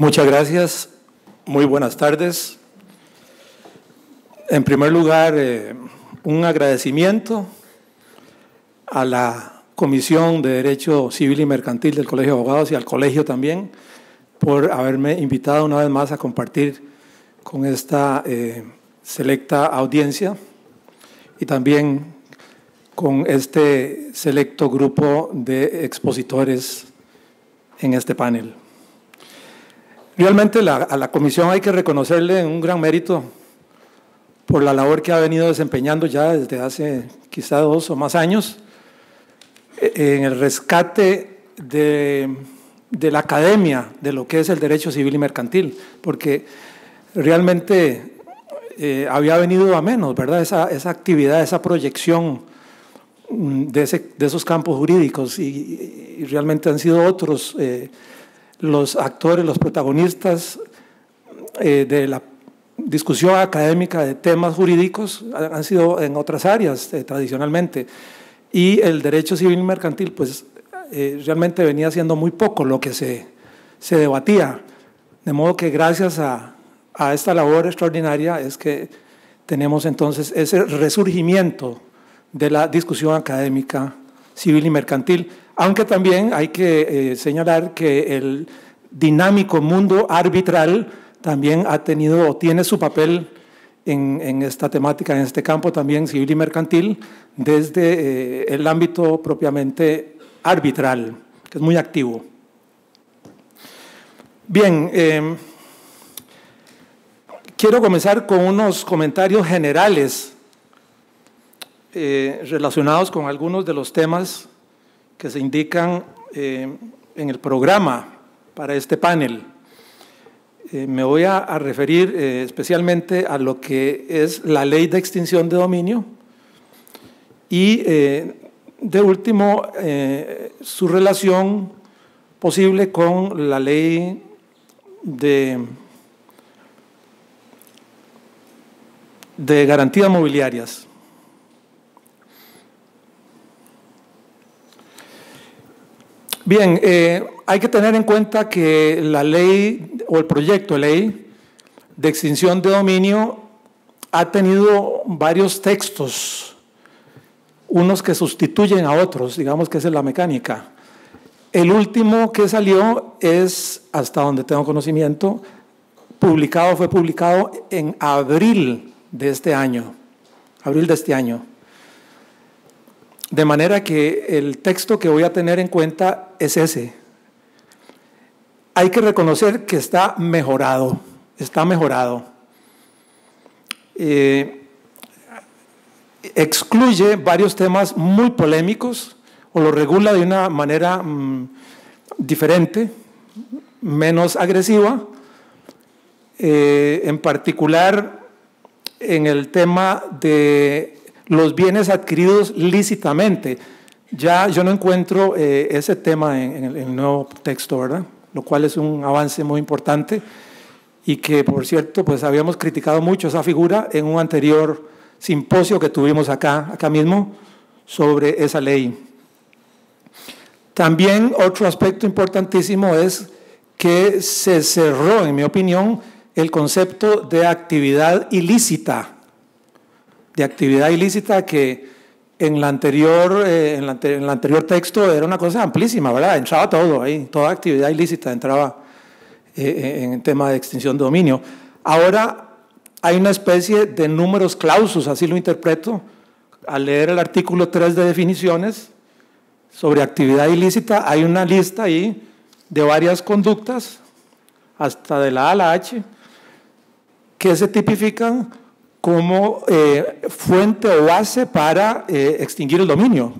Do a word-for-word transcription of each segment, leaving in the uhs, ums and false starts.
Muchas gracias. Muy buenas tardes. En primer lugar, eh, un agradecimiento a la Comisión de Derecho Civil y Mercantil del Colegio de Abogados y al Colegio también por haberme invitado una vez más a compartir con esta eh, selecta audiencia y también con este selecto grupo de expositores en este panel. Realmente la, a la Comisión hay que reconocerle un gran mérito por la labor que ha venido desempeñando ya desde hace quizá dos o más años en el rescate de, de la academia de lo que es el derecho civil y mercantil, porque realmente eh, había venido a menos, ¿verdad? Esa, esa actividad, esa proyección de, ese, de esos campos jurídicos y, y realmente han sido otros eh, los actores, los protagonistas eh, de la discusión académica de temas jurídicos han sido en otras áreas eh, tradicionalmente, y el derecho civil y mercantil pues eh, realmente venía siendo muy poco lo que se, se debatía, de modo que gracias a, a esta labor extraordinaria es que tenemos entonces ese resurgimiento de la discusión académica civil y mercantil, aunque también hay que eh, señalar que el dinámico mundo arbitral también ha tenido o tiene su papel en, en esta temática, en este campo también civil y mercantil, desde eh, el ámbito propiamente arbitral, que es muy activo. Bien, eh, quiero comenzar con unos comentarios generales eh, relacionados con algunos de los temas que se indican eh, en el programa para este panel. Eh, me voy a, a referir eh, especialmente a lo que es la ley de extinción de dominio y, eh, de último, eh, su relación posible con la ley de, de garantías mobiliarias. Bien, eh, hay que tener en cuenta que la ley o el proyecto de ley de extinción de dominio ha tenido varios textos, unos que sustituyen a otros, digamos que esa es la mecánica. El último que salió es, hasta donde tengo conocimiento, publicado, fue publicado en abril de este año, abril de este año. De manera que el texto que voy a tener en cuenta es ese. Hay que reconocer que está mejorado, está mejorado. Eh, excluye varios temas muy polémicos o lo regula de una manera mmm, diferente, menos agresiva, eh, en particular en el tema de los bienes adquiridos lícitamente. Ya yo no encuentro eh, ese tema en, en, el, en el nuevo texto, ¿verdad? Lo cual es un avance muy importante y que, por cierto, pues habíamos criticado mucho esa figura en un anterior simposio que tuvimos acá, acá mismo sobre esa ley. También otro aspecto importantísimo es que se cerró, en mi opinión, el concepto de actividad ilícita, de actividad ilícita que en, la anterior, eh, en, la, en el anterior texto era una cosa amplísima, ¿verdad? Entraba todo ahí, toda actividad ilícita entraba eh, en el tema de extinción de dominio. Ahora hay una especie de números clausus, así lo interpreto, al leer el artículo tres de definiciones sobre actividad ilícita, hay una lista ahí de varias conductas, hasta de la A a la H, que se tipifican como eh, fuente o base para eh, extinguir el dominio.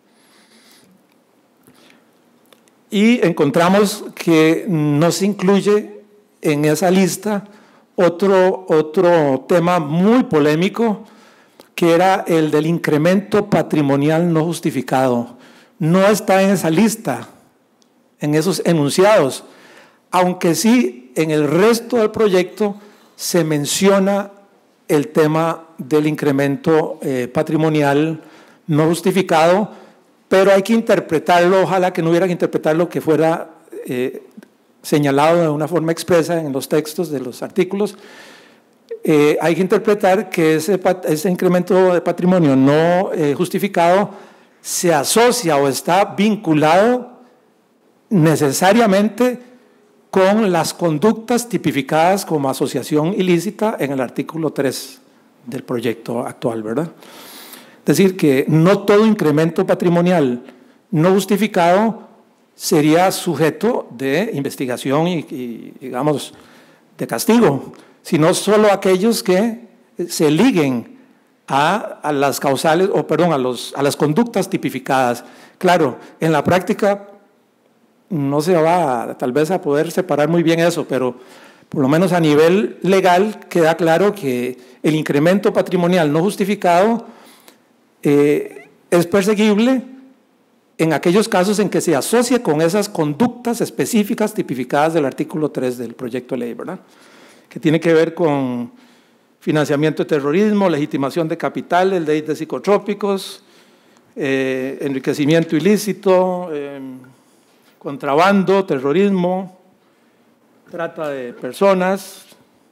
Y encontramos que no se incluye en esa lista otro, otro tema muy polémico, que era el del incremento patrimonial no justificado. No está en esa lista, en esos enunciados, aunque sí en el resto del proyecto se menciona el tema del incremento eh, patrimonial no justificado, pero hay que interpretarlo, ojalá que no hubiera que interpretarlo que fuera eh, señalado de una forma expresa en los textos de los artículos, eh, hay que interpretar que ese, ese incremento de patrimonio no eh, justificado se asocia o está vinculado necesariamente con las conductas tipificadas como asociación ilícita en el artículo tres del proyecto actual, ¿verdad? Es decir, que no todo incremento patrimonial no justificado sería sujeto de investigación y, y digamos, de castigo, sino solo aquellos que se liguen a, a las causales, o perdón, a, los, a las conductas tipificadas. Claro, en la práctica no se va a, tal vez a poder separar muy bien eso, pero por lo menos a nivel legal queda claro que el incremento patrimonial no justificado eh, es perseguible en aquellos casos en que se asocie con esas conductas específicas tipificadas del artículo tres del proyecto de ley, ¿verdad? Que tiene que ver con financiamiento de terrorismo, legitimación de capitales, ley de psicotrópicos, eh, enriquecimiento ilícito, eh, contrabando, terrorismo, trata de personas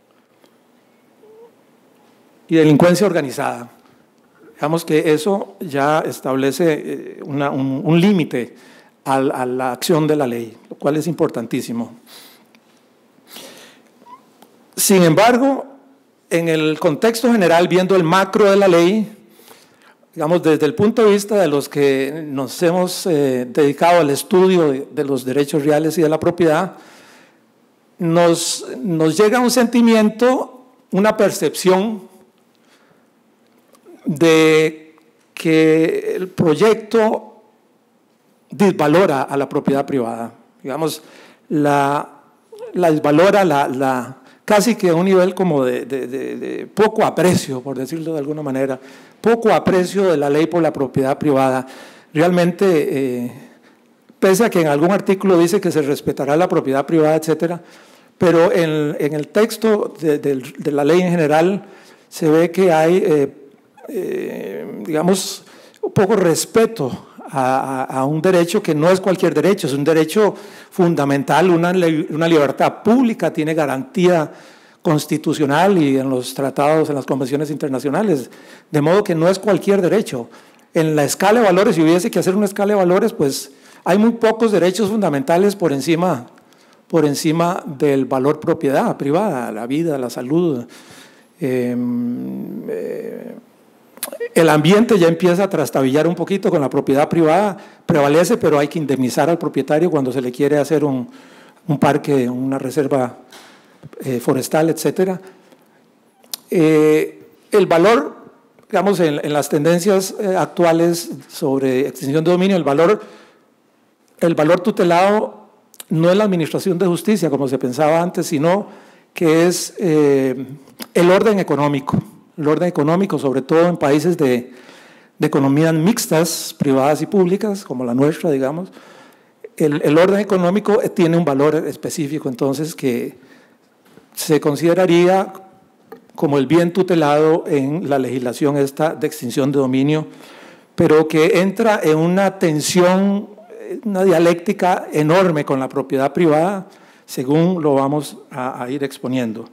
y delincuencia organizada. Digamos que eso ya establece una, un, un límite a, a la acción de la ley, lo cual es importantísimo. Sin embargo, en el contexto general, viendo el macro de la ley, digamos, desde el punto de vista de los que nos hemos eh, dedicado al estudio de, de los derechos reales y de la propiedad, nos, nos llega un sentimiento, una percepción de que el proyecto desvalora a la propiedad privada. Digamos, la, la desvalora, la, la, casi que a un nivel como de, de, de, de poco aprecio, por decirlo de alguna manera, poco aprecio de la ley por la propiedad privada. Realmente, eh, pese a que en algún artículo dice que se respetará la propiedad privada, etcétera, pero en, en el texto de, de, de la ley en general se ve que hay, eh, eh, digamos, poco respeto a, a, a un derecho que no es cualquier derecho, es un derecho fundamental, una, una libertad pública, tiene garantía constitucional y en los tratados, en las convenciones internacionales, de modo que no es cualquier derecho. En la escala de valores, si hubiese que hacer una escala de valores, pues hay muy pocos derechos fundamentales por encima, por encima del valor propiedad privada, la vida, la salud. Eh, eh, el ambiente ya empieza a trastabillar un poquito con la propiedad privada, prevalece, pero hay que indemnizar al propietario cuando se le quiere hacer un, un parque, una reserva eh, forestal, etcétera. Eh, el valor, digamos, en, en las tendencias eh, actuales sobre extinción de dominio, el valor, el valor tutelado no es la administración de justicia, como se pensaba antes, sino que es eh, el orden económico. El orden económico, sobre todo en países de, de economías mixtas, privadas y públicas, como la nuestra, digamos, el, el orden económico tiene un valor específico, entonces, que se consideraría como el bien tutelado en la legislación esta de extinción de dominio, pero que entra en una tensión, una dialéctica enorme con la propiedad privada, según lo vamos a, a ir exponiendo.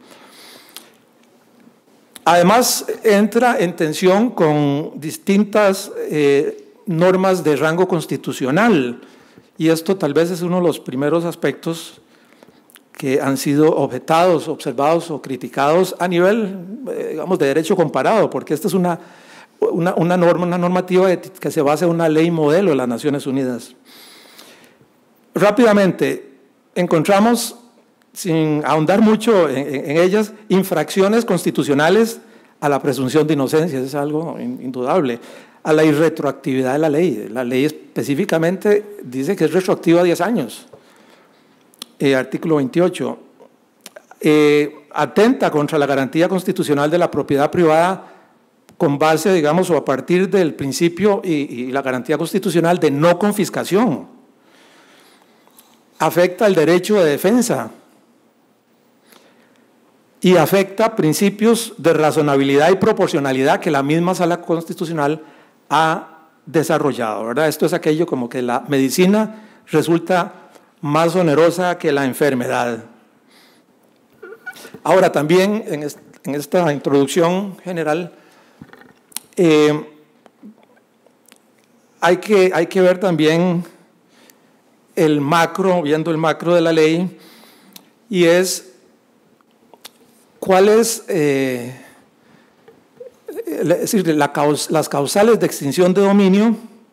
Además, entra en tensión con distintas eh, normas de rango constitucional, y esto tal vez es uno de los primeros aspectos que han sido objetados, observados o criticados a nivel, eh, digamos, de derecho comparado, porque esta es una, una, una norma, una normativa que se basa en una ley modelo de las Naciones Unidas. Rápidamente, encontramos, sin ahondar mucho en, en ellas, infracciones constitucionales a la presunción de inocencia, eso es algo indudable, a la irretroactividad de la ley. La ley específicamente dice que es retroactiva a diez años. Eh, artículo veintiocho. Eh, atenta contra la garantía constitucional de la propiedad privada con base, digamos, o a partir del principio y, y la garantía constitucional de no confiscación. Afecta el derecho de defensa y afecta principios de razonabilidad y proporcionalidad que la misma Sala Constitucional ha desarrollado, ¿verdad? Esto es aquello como que la medicina resulta más onerosa que la enfermedad. Ahora, también en, est en esta introducción general, eh, hay, que, hay que ver también el macro, viendo el macro de la ley, y es cuál es, eh, es decir, la caus las causales de extinción de dominio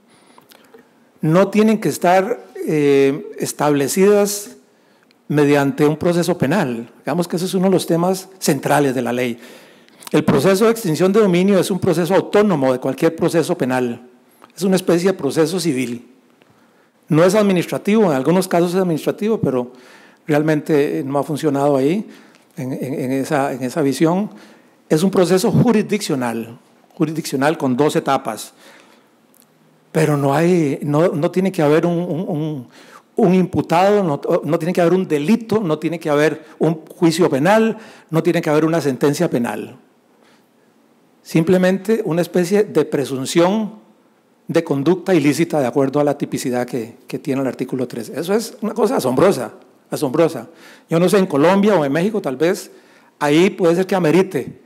no tienen que estar eh, establecidas mediante un proceso penal. Digamos que ese es uno de los temas centrales de la ley. El proceso de extinción de dominio es un proceso autónomo de cualquier proceso penal. Es una especie de proceso civil. No es administrativo, en algunos casos es administrativo, pero realmente no ha funcionado ahí, en, en, en, esa, en esa visión. Es un proceso jurisdiccional, jurisdiccional con dos etapas. Pero no, hay, no, no tiene que haber un, un, un, un imputado, no, no tiene que haber un delito, no tiene que haber un juicio penal, no tiene que haber una sentencia penal. Simplemente una especie de presunción de conducta ilícita de acuerdo a la tipicidad que, que tiene el artículo tres. Eso es una cosa asombrosa, asombrosa. Yo no sé, en Colombia o en México tal vez, ahí puede ser que amerite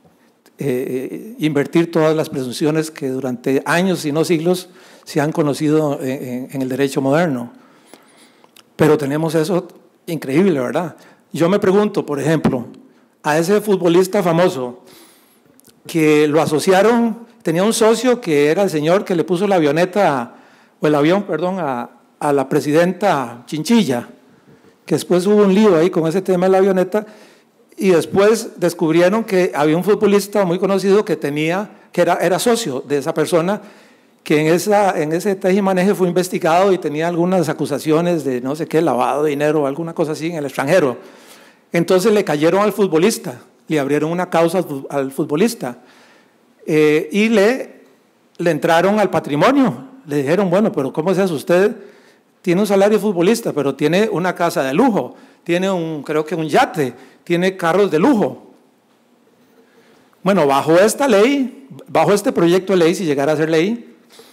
eh, invertir todas las presunciones que durante años y no siglos se han conocido en, en, en el derecho moderno. Pero tenemos eso increíble, ¿verdad? Yo me pregunto, por ejemplo, a ese futbolista famoso que lo asociaron, tenía un socio que era el señor que le puso la avioneta, o el avión, perdón, a, a la presidenta Chinchilla, que después hubo un lío ahí con ese tema de la avioneta, y después descubrieron que había un futbolista muy conocido que tenía, que era, era socio de esa persona, que en, esa, en ese tejimaneje fue investigado y tenía algunas acusaciones de no sé qué, lavado de dinero o alguna cosa así en el extranjero. Entonces le cayeron al futbolista, le abrieron una causa al futbolista eh, y le, le entraron al patrimonio. Le dijeron, bueno, pero ¿cómo es eso? Usted tiene un salario futbolista, pero tiene una casa de lujo, tiene un, creo que un yate, tiene carros de lujo. Bueno, bajo esta ley, bajo este proyecto de ley, si llegara a ser ley,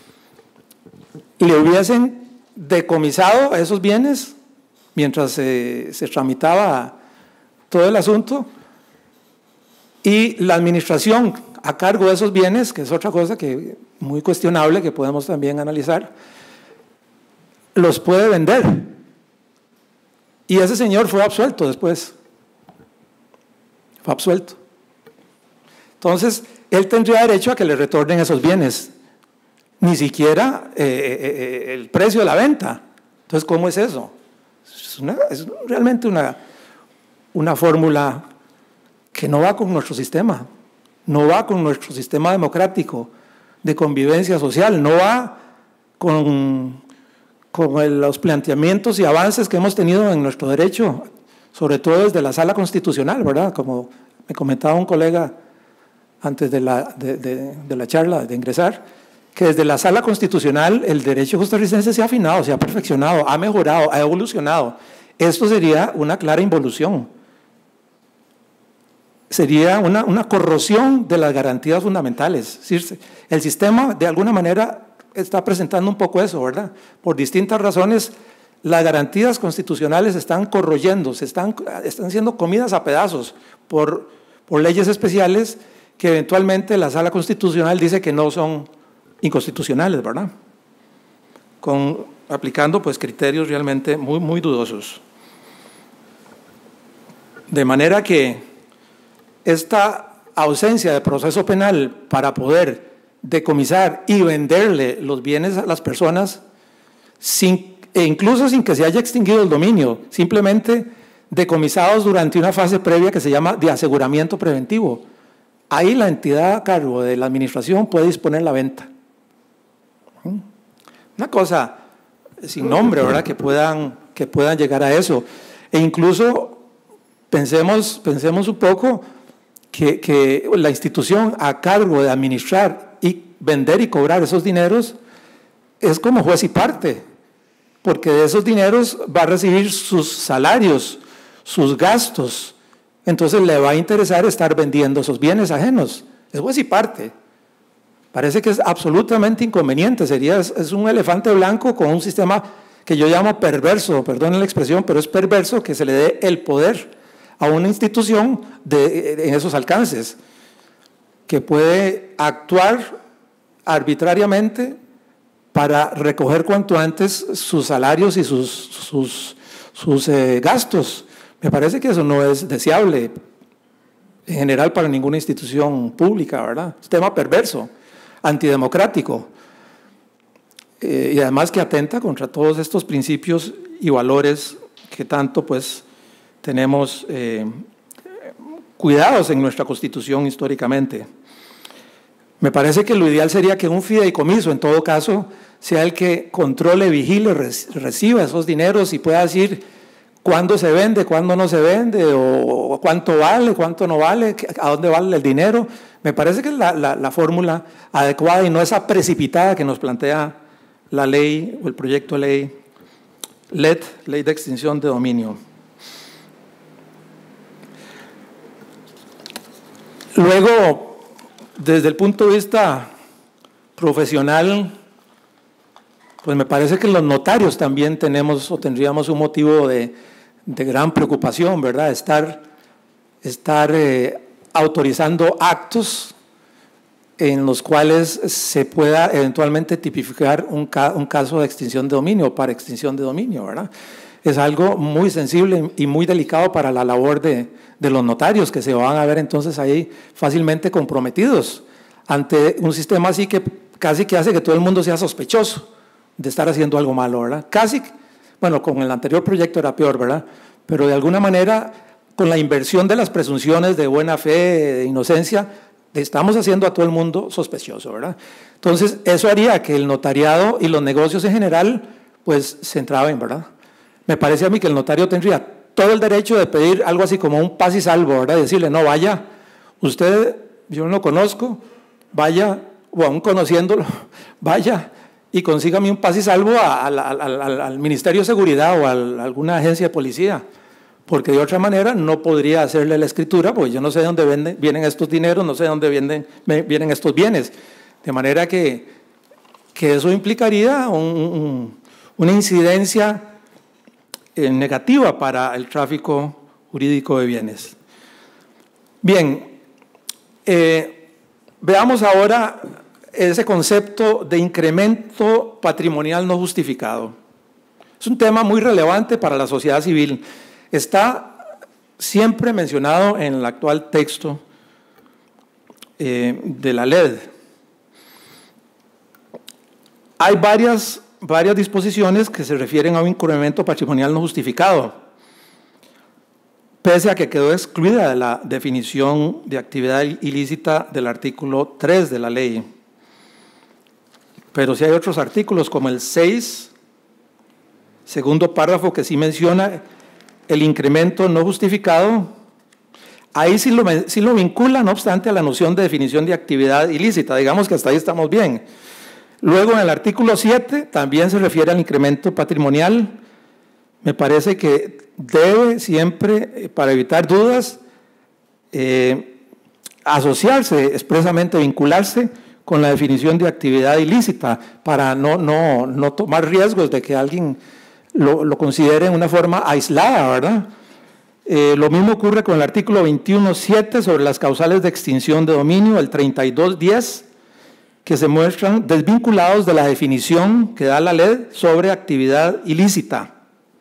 le hubiesen decomisado esos bienes mientras eh, se tramitaba todo el asunto, y la administración a cargo de esos bienes, que es otra cosa que muy cuestionable, que podemos también analizar, los puede vender. Y ese señor fue absuelto después. Fue absuelto. Entonces, él tendría derecho a que le retornen esos bienes. Ni siquiera eh, eh, el precio de la venta. Entonces, ¿cómo es eso? Es, una, es realmente una, una fórmula que no va con nuestro sistema, no va con nuestro sistema democrático de convivencia social, no va con, con el, los planteamientos y avances que hemos tenido en nuestro derecho, sobre todo desde la Sala Constitucional, ¿verdad? Como me comentaba un colega antes de la, de, de, de la charla, de ingresar, que desde la Sala Constitucional el derecho costarricense se ha afinado, se ha perfeccionado, ha mejorado, ha evolucionado. Esto sería una clara involución. Sería una, una corrosión de las garantías fundamentales. Es decir, el sistema, de alguna manera, está presentando un poco eso, ¿verdad? Por distintas razones, las garantías constitucionales están corroyendo, se están, están siendo comidas a pedazos por, por leyes especiales que eventualmente la Sala Constitucional dice que no son inconstitucionales, ¿verdad? Con, aplicando pues criterios realmente muy, muy dudosos. De manera que esta ausencia de proceso penal para poder decomisar y venderle los bienes a las personas, sin, e incluso sin que se haya extinguido el dominio, simplemente decomisados durante una fase previa que se llama de aseguramiento preventivo. Ahí la entidad a cargo de la administración puede disponer la venta. Una cosa sin nombre, ¿verdad? Que puedan, que puedan llegar a eso. E incluso pensemos, pensemos un poco que, que la institución a cargo de administrar y vender y cobrar esos dineros es como juez y parte, porque de esos dineros va a recibir sus salarios, sus gastos. Entonces le va a interesar estar vendiendo esos bienes ajenos. Es juez y parte. Parece que es absolutamente inconveniente. Sería, es un elefante blanco con un sistema que yo llamo perverso, perdonen la expresión, pero es perverso que se le dé el poder a una institución de, en esos alcances, que puede actuar arbitrariamente para recoger cuanto antes sus salarios y sus, sus, sus eh, gastos. Me parece que eso no es deseable en general para ninguna institución pública, ¿verdad? Es un tema perverso, antidemocrático, eh, y además que atenta contra todos estos principios y valores que tanto pues tenemos eh, cuidados en nuestra Constitución históricamente. Me parece que lo ideal sería que un fideicomiso, en todo caso, sea el que controle, vigile, reciba esos dineros y pueda decir cuándo se vende, cuándo no se vende, o cuánto vale, cuánto no vale, a dónde vale el dinero. Me parece que es la, la, la fórmula adecuada y no esa precipitada que nos plantea la ley o el proyecto de ley L E D, Ley de Extinción de Dominio. Luego, desde el punto de vista profesional, pues me parece que los notarios también tenemos o tendríamos un motivo de, de gran preocupación, ¿verdad? Estar, estar eh, autorizando actos en los cuales se pueda eventualmente tipificar un, ca un caso de extinción de dominio o para extinción de dominio, ¿verdad? Es algo muy sensible y muy delicado para la labor de, de los notarios, que se van a ver entonces ahí fácilmente comprometidos ante un sistema así que casi que hace que todo el mundo sea sospechoso de estar haciendo algo malo, ¿verdad? Casi, bueno, con el anterior proyecto era peor, ¿verdad? Pero de alguna manera, con la inversión de las presunciones de buena fe, de inocencia, estamos haciendo a todo el mundo sospechoso, ¿verdad? Entonces, eso haría que el notariado y los negocios en general, pues, se entraben, ¿verdad? Me parece a mí que el notario tendría todo el derecho de pedir algo así como un paz y salvo, ¿verdad? Decirle, no, vaya, usted, yo no lo conozco, vaya, o aún conociéndolo, vaya y consígame un paz y salvo a, a, a, al, al Ministerio de Seguridad o a, a alguna agencia de policía, porque de otra manera no podría hacerle la escritura, porque yo no sé de dónde venden, vienen estos dineros, no sé de dónde vienen, vienen estos bienes, de manera que, que eso implicaría un, un, una incidencia eh, negativa para el tráfico jurídico de bienes. Bien, eh, veamos ahora ese concepto de incremento patrimonial no justificado. Es un tema muy relevante para la sociedad civil. Está siempre mencionado en el actual texto eh, de la L E D. Hay varias, varias disposiciones que se refieren a un incremento patrimonial no justificado, pese a que quedó excluida de la definición de actividad ilícita del artículo tres de la ley. Pero sí hay otros artículos, como el seis, segundo párrafo, que sí menciona el incremento no justificado. Ahí sí lo, sí lo vincula, no obstante, a la noción de definición de actividad ilícita. Digamos que hasta ahí estamos bien. Luego, en el artículo siete, también se refiere al incremento patrimonial. Me parece que debe siempre, para evitar dudas, eh, asociarse, expresamente vincularse con la definición de actividad ilícita, para no, no, no tomar riesgos de que alguien lo, lo considere en una forma aislada, ¿verdad? Eh, lo mismo ocurre con el artículo veintiuno siete sobre las causales de extinción de dominio, el treinta y dos diez, que se muestran desvinculados de la definición que da la L E D sobre actividad ilícita.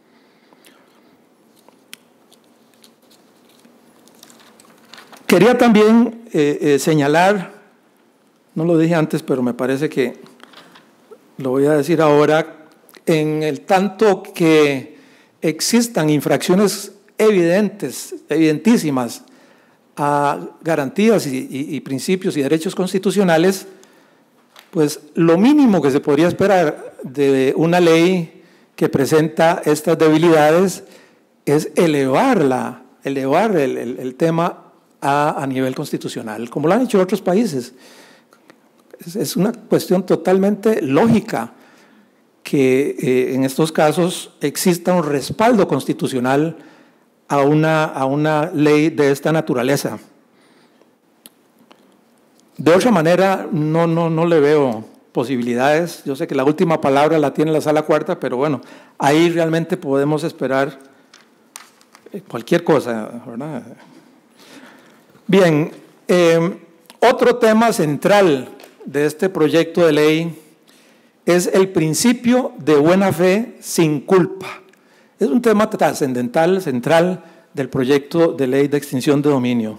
Quería también eh, eh, señalar, no lo dije antes, pero me parece que lo voy a decir ahora, en el tanto que existan infracciones evidentes, evidentísimas a garantías y, y, y principios y derechos constitucionales, pues lo mínimo que se podría esperar de una ley que presenta estas debilidades es elevarla, elevar el, el, el tema a, a nivel constitucional, como lo han hecho otros países. Es, es una cuestión totalmente lógica que eh, en estos casos exista un respaldo constitucional a una, a una ley de esta naturaleza. De otra manera, no, no, no le veo posibilidades. Yo sé que la última palabra la tiene la Sala Cuarta, pero bueno, ahí realmente podemos esperar cualquier cosa, ¿verdad? Bien, eh, otro tema central de este proyecto de ley es el principio de buena fe sin culpa. Es un tema trascendental, central del proyecto de ley de extinción de dominio.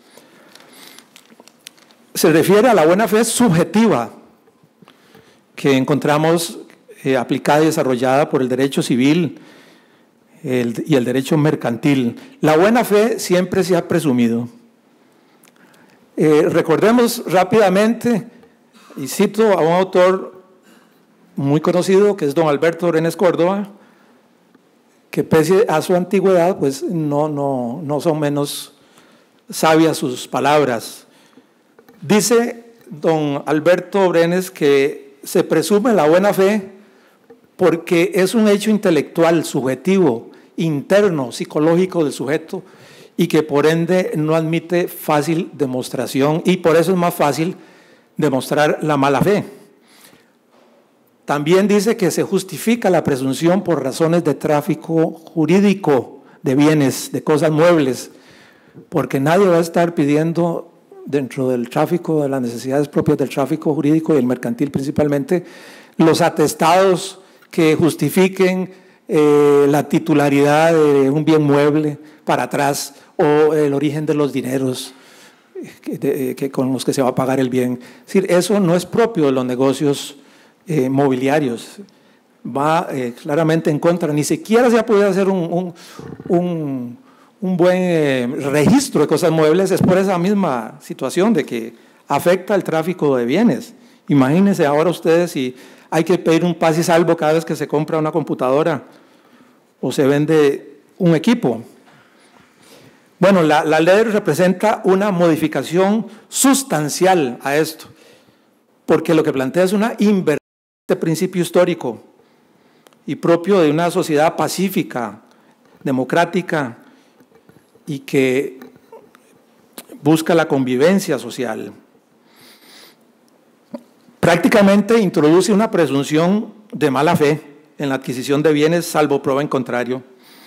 Se refiere a la buena fe subjetiva que encontramos eh, aplicada y desarrollada por el derecho civil el, y el derecho mercantil. La buena fe siempre se ha presumido. Eh, recordemos rápidamente, y cito a un autor muy conocido que es don Alberto Brenes Córdoba, que pese a su antigüedad, pues no, no, no son menos sabias sus palabras. Dice don Alberto Brenes que se presume la buena fe porque es un hecho intelectual, subjetivo, interno, psicológico del sujeto y que por ende no admite fácil demostración y por eso es más fácil demostrar la mala fe. También dice que se justifica la presunción por razones de tráfico jurídico de bienes, de cosas muebles, porque nadie va a estar pidiendo dentro del tráfico, de las necesidades propias del tráfico jurídico y el mercantil principalmente, los atestados que justifiquen eh, la titularidad de un bien mueble para atrás o el origen de los dineros que, de, que con los que se va a pagar el bien. Es decir, eso no es propio de los negocios Eh, mobiliarios, va eh, claramente en contra, ni siquiera se ha podido hacer un, un, un, un buen eh, registro de cosas muebles, es por esa misma situación de que afecta el tráfico de bienes. Imagínense ahora ustedes si hay que pedir un paz y salvo cada vez que se compra una computadora o se vende un equipo. Bueno, la, la ley representa una modificación sustancial a esto, porque lo que plantea es una inversión de principio histórico y propio de una sociedad pacífica, democrática y que busca la convivencia social. Prácticamente introduce una presunción de mala fe en la adquisición de bienes salvo prueba en contrario.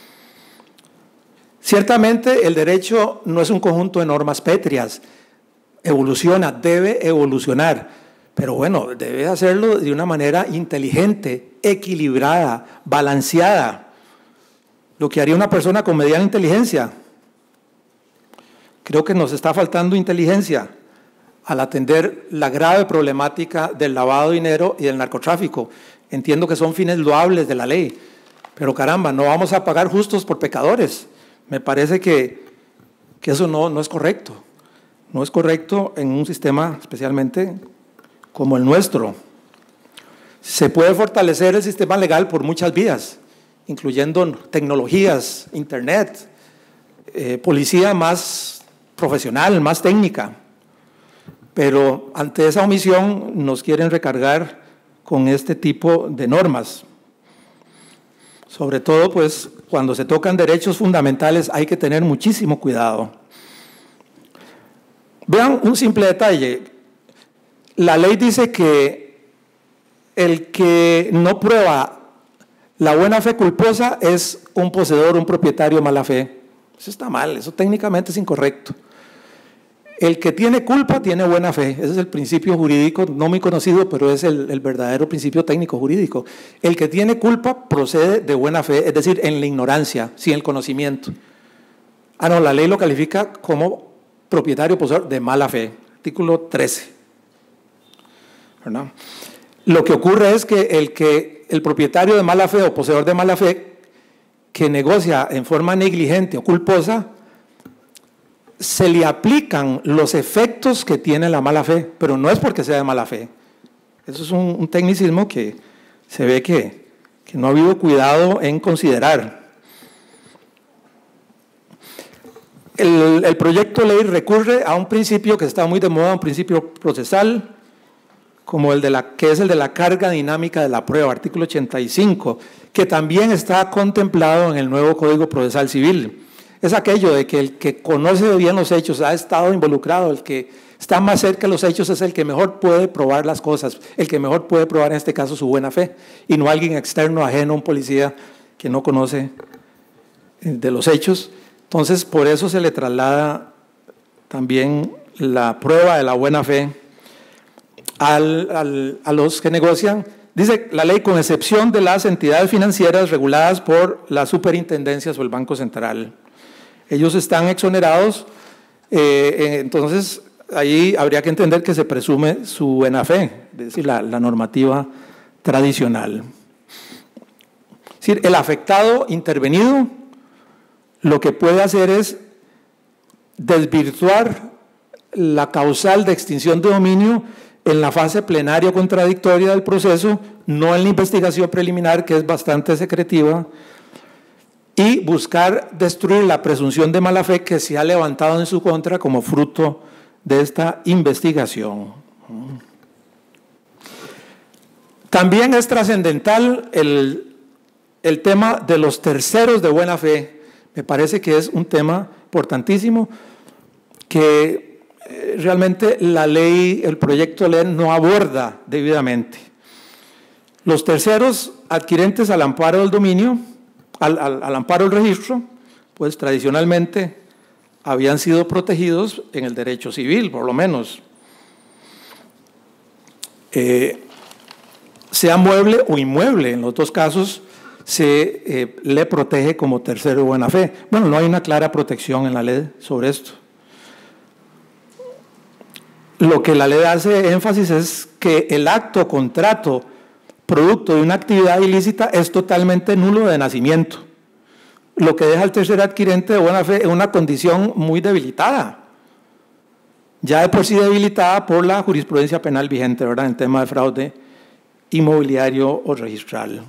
Ciertamente el derecho no es un conjunto de normas pétreas, evoluciona, debe evolucionar. Pero bueno, debe hacerlo de una manera inteligente, equilibrada, balanceada. Lo que haría una persona con mediana inteligencia. Creo que nos está faltando inteligencia al atender la grave problemática del lavado de dinero y del narcotráfico. Entiendo que son fines loables de la ley, pero caramba, no vamos a pagar justos por pecadores. Me parece que, que eso no, no es correcto. No es correcto en un sistema especialmente como el nuestro. Se puede fortalecer el sistema legal por muchas vías, incluyendo tecnologías, internet, eh, policía más profesional, más técnica, pero ante esa omisión nos quieren recargar con este tipo de normas. Sobre todo, pues, cuando se tocan derechos fundamentales hay que tener muchísimo cuidado. Vean un simple detalle. La ley dice que el que no prueba la buena fe culposa es un poseedor, un propietario de mala fe. Eso está mal, eso técnicamente es incorrecto. El que tiene culpa tiene buena fe. Ese es el principio jurídico, no muy conocido, pero es el, el verdadero principio técnico jurídico. El que tiene culpa procede de buena fe, es decir, en la ignorancia, sin el conocimiento. Ah, no, la ley lo califica como propietario poseedor de mala fe. Artículo trece. ¿Verdad? Lo que ocurre es que el, que el propietario de mala fe o poseedor de mala fe que negocia en forma negligente o culposa, se le aplican los efectos que tiene la mala fe, pero no es porque sea de mala fe. Eso es un, un tecnicismo que se ve que, que no ha habido cuidado en considerar. El, el proyecto de ley recurre a un principio que está muy de moda, un principio procesal, como el de la, que es el de la carga dinámica de la prueba, artículo ochenta y cinco, que también está contemplado en el nuevo Código Procesal Civil. es aquello de que el que conoce bien los hechos, ha estado involucrado, el que está más cerca de los hechos es el que mejor puede probar las cosas, el que mejor puede probar en este caso su buena fe, y no alguien externo, ajeno, un policía que no conoce de los hechos. Entonces, por eso se le traslada también la prueba de la buena fe al, al, a los que negocian. Dice la ley, con excepción de las entidades financieras reguladas por las superintendencias o el Banco Central. Ellos están exonerados, eh, entonces ahí habría que entender que se presume su buena fe, es decir, la, la normativa tradicional. Es decir, el afectado intervenido lo que puede hacer es desvirtuar la causal de extinción de dominio en la fase plenaria o contradictoria del proceso, no en la investigación preliminar, que es bastante secretiva, y buscar destruir la presunción de mala fe que se ha levantado en su contra como fruto de esta investigación. También es trascendental el, el tema de los terceros de buena fe. Me parece que es un tema importantísimo que eh, realmente la ley, el proyecto de ley no aborda debidamente. Los terceros adquirentes al amparo del dominio, al, al, al amparo del registro, pues tradicionalmente habían sido protegidos en el derecho civil, por lo menos. Eh, sea mueble o inmueble, en los dos casos se eh, le protege como tercero de buena fe. Bueno, no hay una clara protección en la ley sobre esto. Lo que la ley hace énfasis es que el acto, contrato, producto de una actividad ilícita es totalmente nulo de nacimiento, lo que deja al tercer adquirente de buena fe en una condición muy debilitada, ya de por sí debilitada por la jurisprudencia penal vigente, ¿verdad?, en el tema de fraude inmobiliario o registral.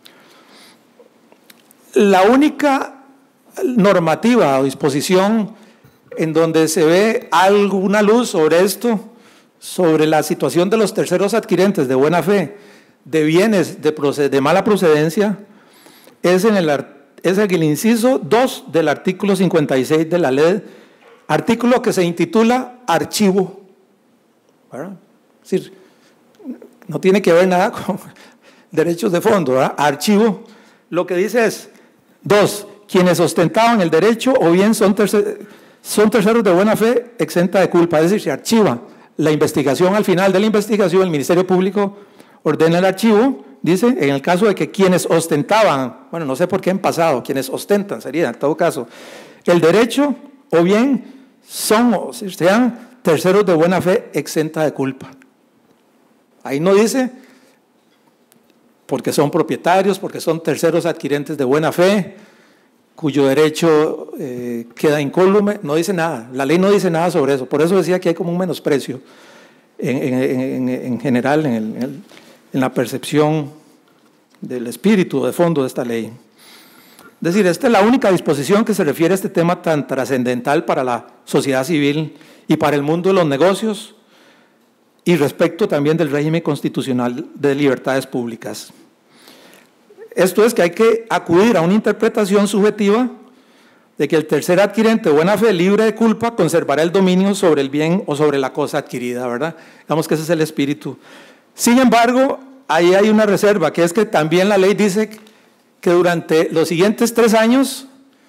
La única normativa o disposición en donde se ve alguna luz sobre esto, sobre la situación de los terceros adquirentes de buena fe de bienes de, proced de mala procedencia, es en el, es en el inciso dos del artículo cincuenta y seis de la ley, artículo que se intitula archivo, ¿verdad? Es decir, no tiene que ver nada con derechos de fondo, ¿verdad? Archivo, lo que dice es, dos, quienes ostentaban el derecho o bien son, tercer, son terceros de buena fe exenta de culpa, es decir, se archiva la investigación. Al final de la investigación el Ministerio Público ordena el archivo, dice, en el caso de que quienes ostentaban, bueno, no sé por qué en pasado, quienes ostentan sería en todo caso, el derecho o bien son o sean terceros de buena fe exenta de culpa. Ahí no dice porque son propietarios, porque son terceros adquirentes de buena fe, cuyo derecho eh, queda incólume, no dice nada, la ley no dice nada sobre eso. Por eso decía que hay como un menosprecio en, en, en, en general en, el, en, el, en la percepción del espíritu de fondo de esta ley. Es decir, esta es la única disposición que se refiere a este tema tan trascendental para la sociedad civil y para el mundo de los negocios, y respecto también del régimen constitucional de libertades públicas. Esto es que hay que acudir a una interpretación subjetiva de que el tercer adquirente de buena fe libre de culpa conservará el dominio sobre el bien o sobre la cosa adquirida, ¿verdad? Digamos que ese es el espíritu. Sin embargo, ahí hay una reserva, que es que también la ley dice que durante los siguientes tres años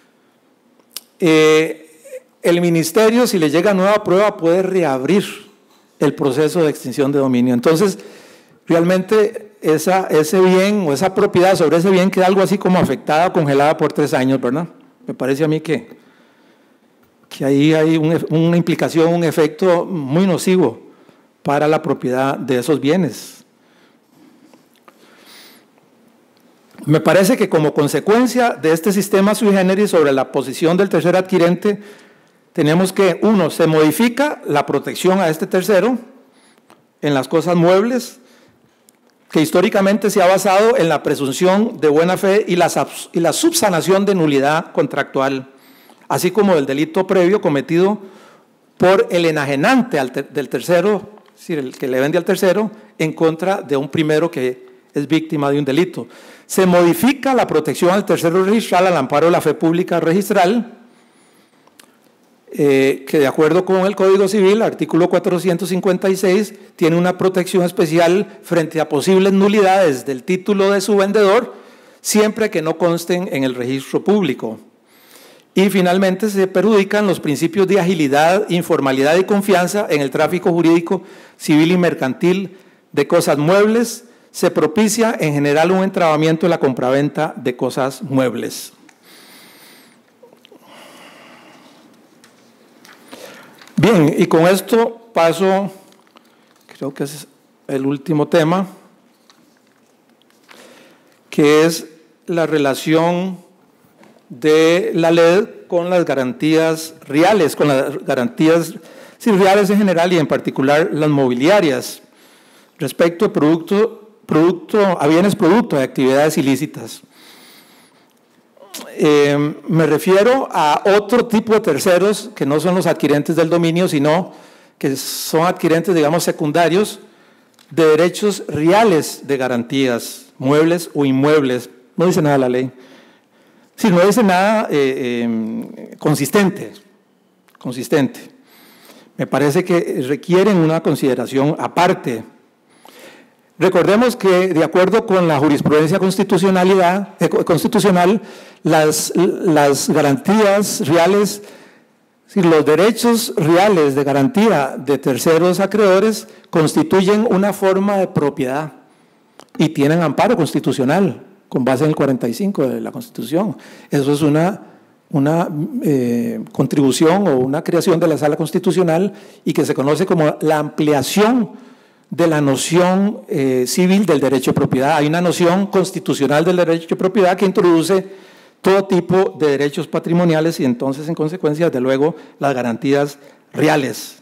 eh, el ministerio, si le llega nueva prueba, puede reabrir el proceso de extinción de dominio. Entonces, realmente esa, ese bien o esa propiedad sobre ese bien queda algo así como afectada o congelada por tres años, ¿verdad? Me parece a mí que, que ahí hay un, una implicación, un efecto muy nocivo para la propiedad de esos bienes. Me parece que como consecuencia de este sistema sui generis sobre la posición del tercer adquirente, tenemos que, uno, se modifica la protección a este tercero en las cosas muebles, que históricamente se ha basado en la presunción de buena fe y la, y la subsanación de nulidad contractual, así como del delito previo cometido por el enajenante al ter, del tercero, es decir, el que le vende al tercero, en contra de un primero que es víctima de un delito. Se modifica la protección al tercero registral al amparo de la fe pública registral, eh, que de acuerdo con el Código Civil, artículo cuatrocientos cincuenta y seis, tiene una protección especial frente a posibles nulidades del título de su vendedor, siempre que no consten en el registro público. Y finalmente se perjudican los principios de agilidad, informalidad y confianza en el tráfico jurídico, civil y mercantil de cosas muebles. Se propicia en general un entrabamiento en la compraventa de cosas muebles. Bien, y con esto paso, creo que es el último tema, que es la relación de la ley con las garantías reales, con las garantías sí, reales en general y en particular las mobiliarias, respecto a, producto, producto, a bienes producto de actividades ilícitas. Eh, me refiero a otro tipo de terceros que no son los adquirentes del dominio, sino que son adquirentes, digamos, secundarios de derechos reales de garantías, muebles o inmuebles. No dice nada la ley. Sí, no dice nada eh, eh, consistente, consistente. Me parece que requieren una consideración aparte. Recordemos que, de acuerdo con la jurisprudencia constitucionalidad, eh, constitucional, las, las garantías reales, si los derechos reales de garantía de terceros acreedores constituyen una forma de propiedad y tienen amparo constitucional con base en el cuarenta y cinco de la Constitución. Eso es una, una eh, contribución o una creación de la Sala Constitucional y que se conoce como la ampliación de la noción eh, civil del derecho de propiedad. Hay una noción constitucional del derecho de propiedad que introduce todo tipo de derechos patrimoniales y entonces, en consecuencia, desde luego, las garantías reales.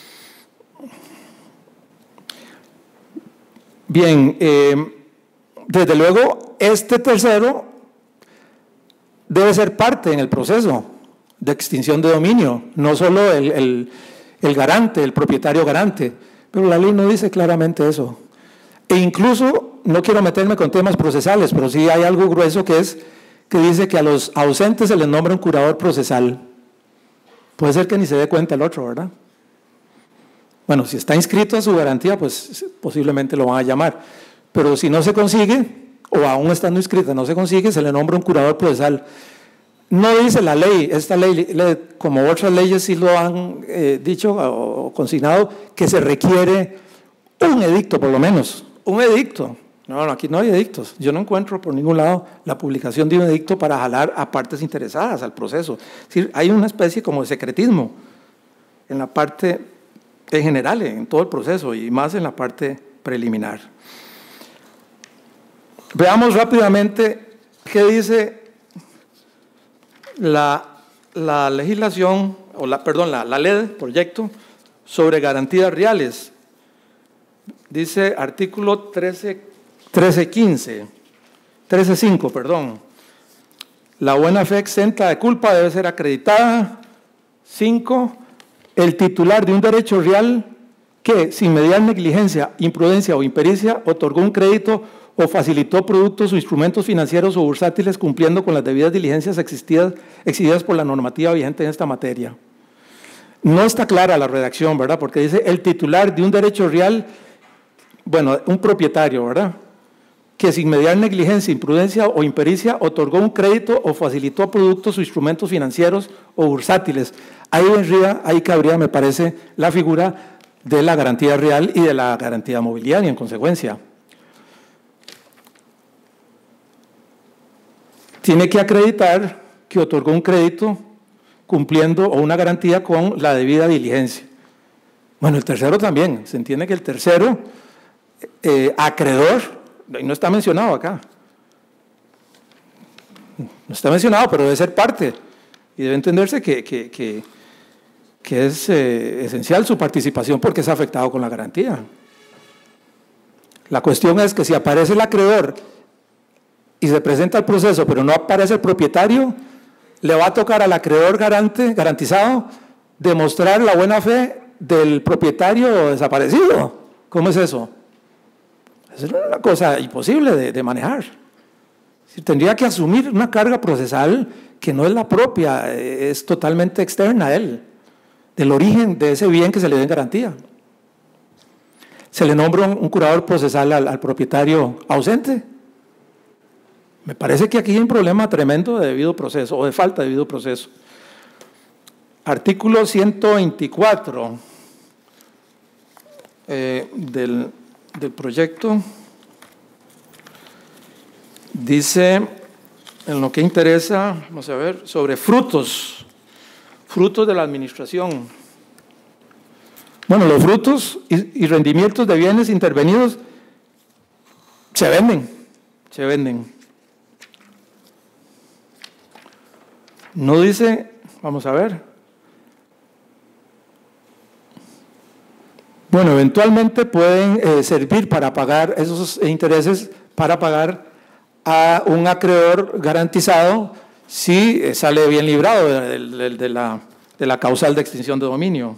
Bien, eh, desde luego, este tercero debe ser parte en el proceso de extinción de dominio, no solo el, el, el garante, el propietario garante, pero la ley no dice claramente eso. E incluso, no quiero meterme con temas procesales, pero sí hay algo grueso que es que dice que a los ausentes se les nombra un curador procesal. Puede ser que ni se dé cuenta el otro, ¿verdad? Bueno, si está inscrito a su garantía, pues posiblemente lo van a llamar. Pero si no se consigue, o aún estando inscrita no se consigue, se le nombra un curador procesal. No dice la ley, esta ley, como otras leyes sí lo han eh, dicho o consignado, que se requiere un edicto por lo menos, un edicto. No, no, aquí no hay edictos. Yo no encuentro por ningún lado la publicación de un edicto para jalar a partes interesadas al proceso. Es decir, hay una especie como de secretismo en la parte en general, en todo el proceso y más en la parte preliminar. Veamos rápidamente qué dice la, la legislación, o la, perdón, la, la ley, proyecto, sobre garantías reales. Dice artículo trece, trece quince, trece cinco, perdón. La buena fe exenta de culpa debe ser acreditada. Cinco, el titular de un derecho real que, sin mediar negligencia, imprudencia o impericia, otorgó un crédito o facilitó productos o instrumentos financieros o bursátiles cumpliendo con las debidas diligencias exigidas, exigidas por la normativa vigente en esta materia. No está clara la redacción, ¿verdad? Porque dice el titular de un derecho real, bueno, un propietario, ¿verdad? Que sin mediar negligencia, imprudencia o impericia otorgó un crédito o facilitó productos o instrumentos financieros o bursátiles. Ahí vendría, ahí cabría, me parece, la figura de la garantía real y de la garantía mobiliaria en consecuencia. Tiene que acreditar que otorgó un crédito cumpliendo o una garantía con la debida diligencia. Bueno, el tercero también. Se entiende que el tercero, eh, acreedor, no está mencionado acá. No está mencionado, pero debe ser parte. Y debe entenderse que, que, que, que es eh, esencial su participación porque es afectado con la garantía. La cuestión es que si aparece el acreedor y se presenta el proceso, pero no aparece el propietario, le va a tocar al acreedor garante, garantizado demostrar la buena fe del propietario desaparecido. ¿Cómo es eso? Es una cosa imposible de, de manejar. Tendría que asumir una carga procesal que no es la propia, es totalmente externa a él. del origen de ese bien que se le dé en garantía. Se le nombra un, un curador procesal al, al propietario ausente. Me parece que aquí hay un problema tremendo de debido proceso o de falta de debido proceso. Artículo ciento veinticuatro eh, del, del proyecto dice, en lo que interesa, vamos a ver, sobre frutos, frutos de la administración. Bueno, los frutos y, y rendimientos de bienes intervenidos se venden, se venden. No dice, vamos a ver. Bueno, eventualmente pueden eh, servir para pagar esos intereses, para pagar a un acreedor garantizado si eh, sale bien librado de, de, de, la, de la causal de extinción de dominio.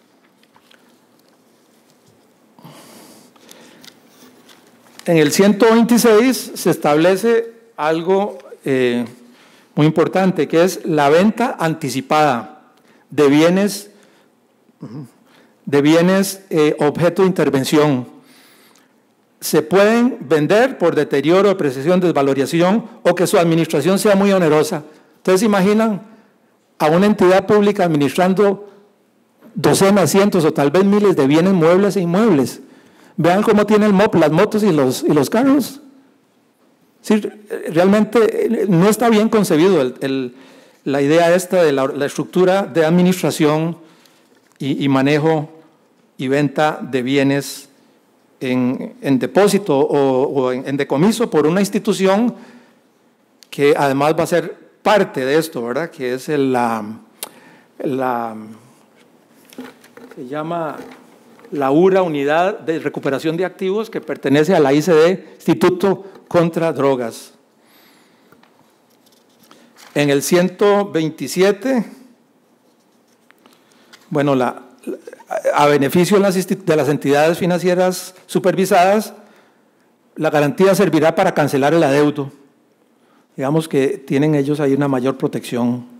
En el ciento veintiséis se establece algo eh, muy importante, que es la venta anticipada de bienes, de bienes eh, objeto de intervención. Se pueden vender por deterioro, depreciación, desvalorización o que su administración sea muy onerosa. Ustedes se imaginan a una entidad pública administrando docenas, cientos o tal vez miles de bienes muebles e inmuebles. Vean cómo tiene el M O P, las motos y los, y los carros. Sí, realmente no está bien concebido el, el, la idea esta de la, la estructura de administración y, y manejo y venta de bienes en, en depósito o, o en, en decomiso por una institución que además va a ser parte de esto, ¿verdad? Que es el, la, la, se llama la U R A, Unidad de Recuperación de Activos, que pertenece a la I C D, Instituto contra Drogas. En el ciento veintisiete, bueno, la, a beneficio de las, de las entidades financieras supervisadas, la garantía servirá para cancelar el adeudo. Digamos que tienen ellos ahí una mayor protección.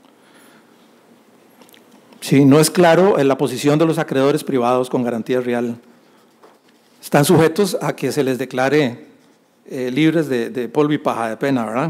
Sí, no es claro en la posición de los acreedores privados con garantía real. Están sujetos a que se les declare eh, libres de, de polvo y paja de pena, ¿verdad?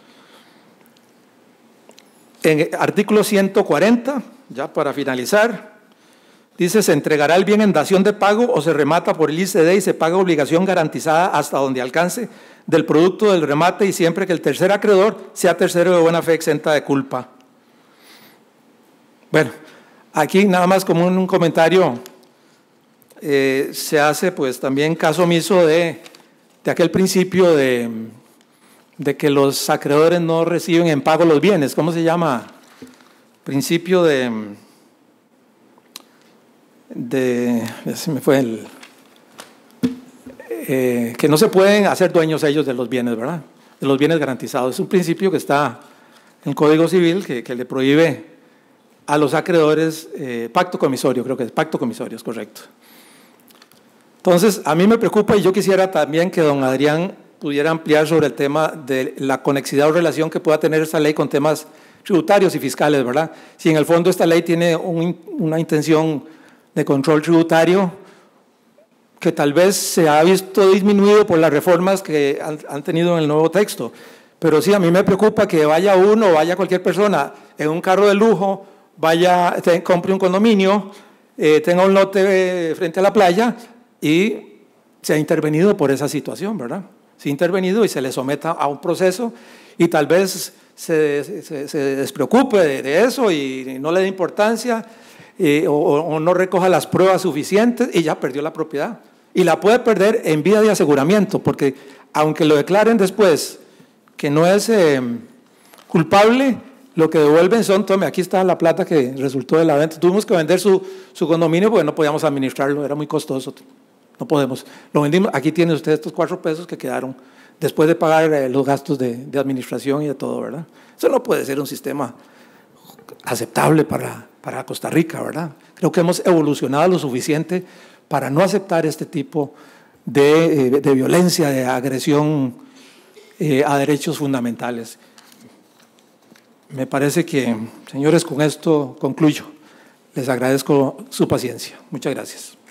En el artículo ciento cuarenta, ya para finalizar, dice: se entregará el bien en dación de pago o se remata por el I C D y se paga obligación garantizada hasta donde alcance del producto del remate y siempre que el tercer acreedor sea tercero de buena fe exenta de culpa. Bueno, aquí nada más como un, un comentario, eh, se hace pues también caso omiso de, de aquel principio de, de que los acreedores no reciben en pago los bienes. ¿Cómo se llama? Principio de, de ya se me fue el, eh, que no se pueden hacer dueños ellos de los bienes, ¿verdad? De los bienes garantizados. Es un principio que está en el Código Civil que, que le prohíbe a los acreedores, eh, pacto comisorio, creo que es pacto comisorio, es correcto. Entonces, a mí me preocupa y yo quisiera también que don Adrián pudiera ampliar sobre el tema de la conexidad o relación que pueda tener esta ley con temas tributarios y fiscales, ¿verdad? Si en el fondo esta ley tiene un, una intención de control tributario que tal vez se ha visto disminuido por las reformas que han, han tenido en el nuevo texto, pero sí, a mí me preocupa que vaya uno o vaya cualquier persona en un carro de lujo, vaya, te, compre un condominio, eh, tenga un lote eh, frente a la playa y se ha intervenido por esa situación, ¿verdad? Se ha intervenido y se le someta a un proceso y tal vez se, se, se despreocupe de, de eso y no le dé importancia eh, o, o no recoja las pruebas suficientes y ya perdió la propiedad. Y la puede perder en vía de aseguramiento, porque aunque lo declaren después que no es eh, culpable, lo que devuelven son, tome, aquí está la plata que resultó de la venta. Tuvimos que vender su, su condominio porque no podíamos administrarlo, era muy costoso. No podemos. Lo vendimos, aquí tiene usted estos cuatro pesos que quedaron después de pagar eh, los gastos de, de administración y de todo, ¿verdad? Eso no puede ser un sistema aceptable para, para Costa Rica, ¿verdad? Creo que hemos evolucionado lo suficiente para no aceptar este tipo de, eh, de violencia, de agresión eh, a derechos fundamentales. Me parece que, señores, con esto concluyo Les agradezco su paciencia. Muchas gracias.